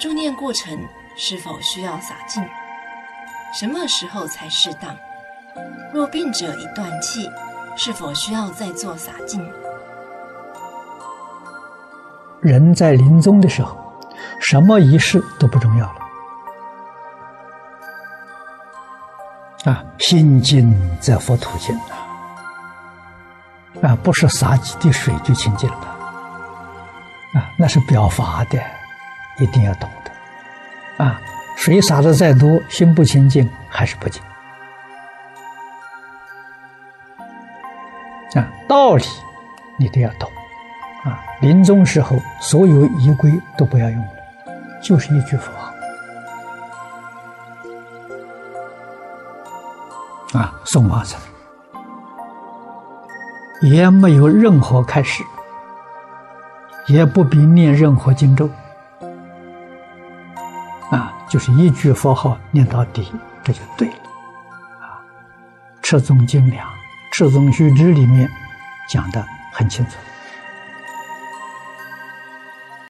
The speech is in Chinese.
助念过程是否需要洒净？什么时候才适当？若病者已断气，是否需要再做洒净？ 人在临终的时候，什么仪式都不重要了。心净则佛土净不是洒几滴水就清净了。那是表法的，一定要懂得。水洒的再多，心不清净还是不净。道理你都要懂。临终时候所有仪规都不要用了，就是一句佛号。送往生也没有任何开始，也不必念任何经咒。就是一句佛号念到底，这就对了。《持宗经量》《持宗须知》里面讲得很清楚。